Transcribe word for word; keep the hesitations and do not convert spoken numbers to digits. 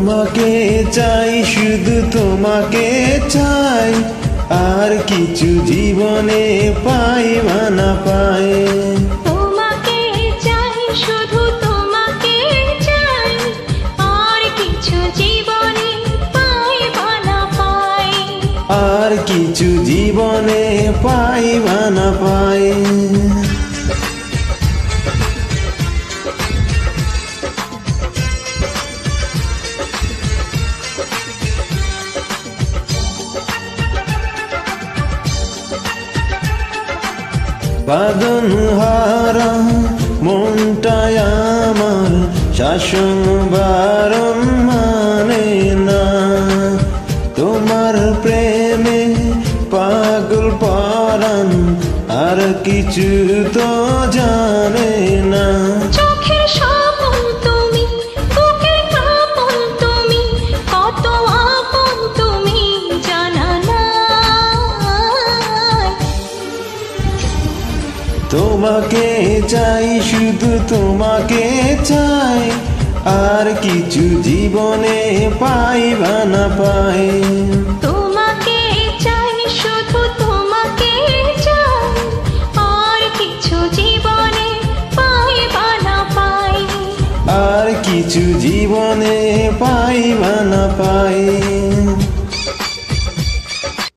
তোমাকে চাই, শুধু তোমাকে চাই, আর কিছু জীবনে পাই বা না পাই। তোমাকে চাই, শুধু তোমাকে চাই, আর কিছু জীবনে পাই বা না পাই। আর কিছু জীবনে পাই বা না পাই। বাঁধন হারা মনটায় আমার শাসন বারণ মানে না। তোমার প্রেমে পাগল পরাণ আর কিছু তো জানে না। চোখের স্বপন তুমি, বুকের কাঁপন তুমি, কত আপন তুমি জানা নাই। তোমাকে চাই, শুধু তোমাকে চাই, আর কিছু জীবনে পাই বা না পাই। তোমাকে চাই, শুধু তোমাকে চাই, আর কিছু জীবনে পাই বা না পাই। আর কিছু জীবনে পাই বা না পাই।